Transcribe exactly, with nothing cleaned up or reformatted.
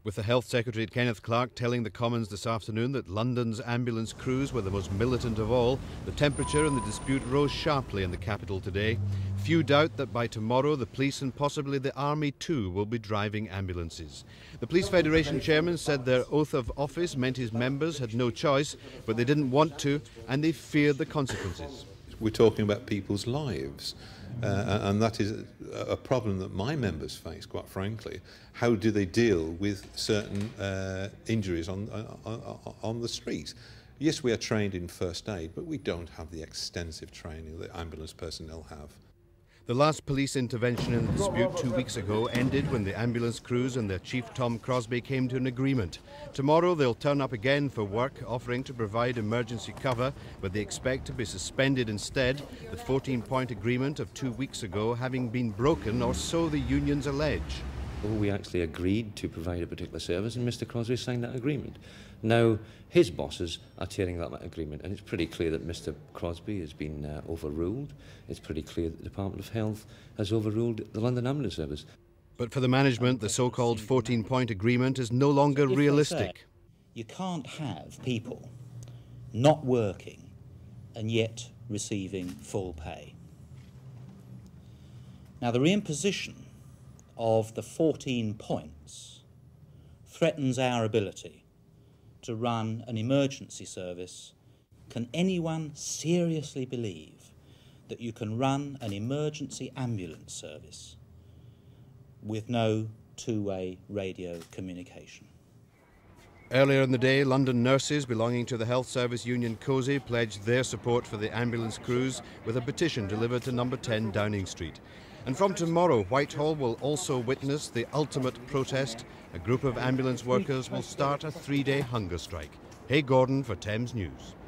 With the Health Secretary Kenneth Clarke telling the Commons this afternoon that London's ambulance crews were the most militant of all, the temperature and the dispute rose sharply in the capital today. Few doubt that by tomorrow the police and possibly the army too will be driving ambulances. The Police Federation chairman said their oath of office meant his members had no choice, but they didn't want to, and they feared the consequences. We're talking about people's lives. Uh, and that is a problem that my members face, quite frankly. How do they deal with certain uh, injuries on, on, on the street? Yes, we are trained in first aid, but we don't have the extensive training that ambulance personnel have. The last police intervention in the dispute two weeks ago ended when the ambulance crews and their chief Tom Crosbie came to an agreement. Tomorrow they'll turn up again for work, offering to provide emergency cover, but they expect to be suspended instead, the fourteen-point agreement of two weeks ago having been broken, or so the unions allege. Well, we actually agreed to provide a particular service, and Mister Crosbie signed that agreement. Now, his bosses are tearing up that agreement, and it's pretty clear that Mister Crosbie has been uh, overruled. It's pretty clear that the Department of Health has overruled the London Ambulance Service. But for the management, the so-called fourteen-point agreement is no longer realistic. You can't have people not working and yet receiving full pay. Now, the reimposition of the fourteen points threatens our ability to run an emergency service. Can anyone seriously believe that you can run an emergency ambulance service with no two-way radio communication? Earlier in the day, London nurses belonging to the health service union COSI pledged their support for the ambulance crews with a petition delivered to number ten Downing Street. And from tomorrow, Whitehall will also witness the ultimate protest. A group of ambulance workers will start a three-day hunger strike. Hay Gordon for Thames News.